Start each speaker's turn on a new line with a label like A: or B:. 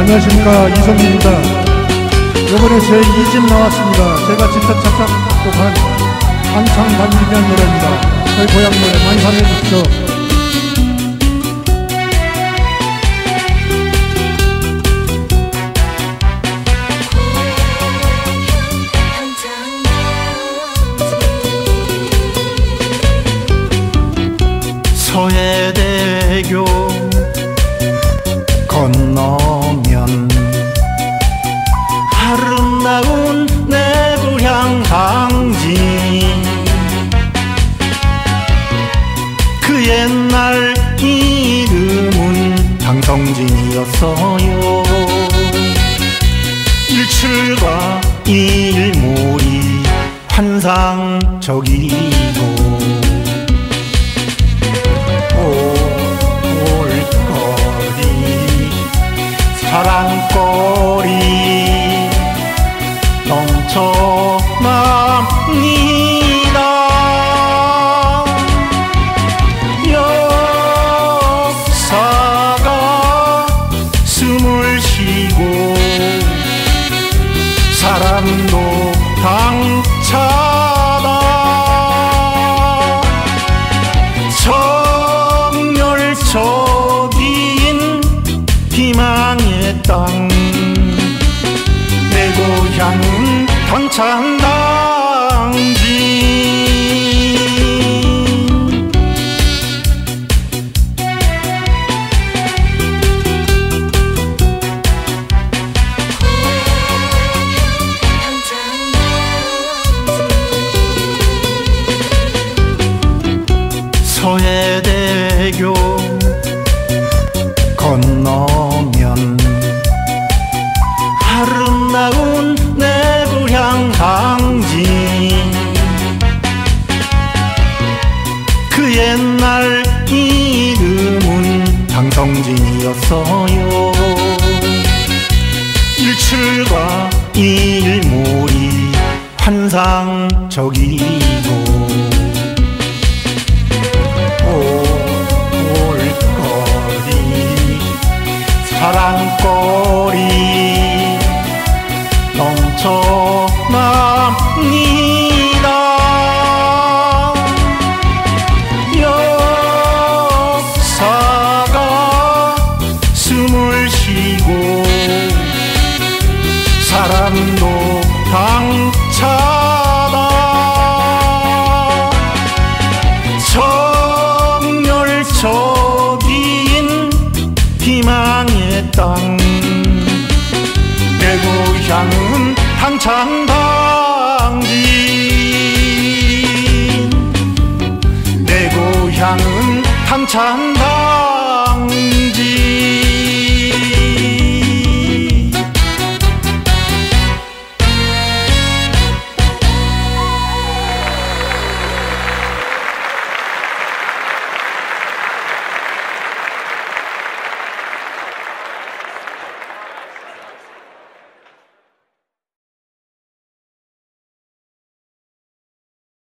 A: 안녕하십니까, 이성민입니다. 이번에 제 2집 나왔습니다. 제가 직접 작곡한 한창 반기면 노래입니다. 저희 고향 노래 많이 사랑해 주십시오.
B: 서해대교 건너면 아름다운 내 고향 당진, 그 옛날 이름은 당성진이었어요. 일출과 일몰이 환상적이고 사랑거리 넘쳐납니다. 역사가 숨을 쉬고 사람도 당차다. 정열적인 희망의 땅, 내 고향은 당창당진. 서해대교 건너면 아름다운 내 고향 당진, 그 옛날 이름은 당성진이었어요. 일출과 일몰이 환상적이고 사랑거리 넘쳐납니다. 역사가 숨을 쉬고 사람도 당차다. 정열적인 희망의 땅, 내 고향은 당창당진, 내 고향은 당창당진.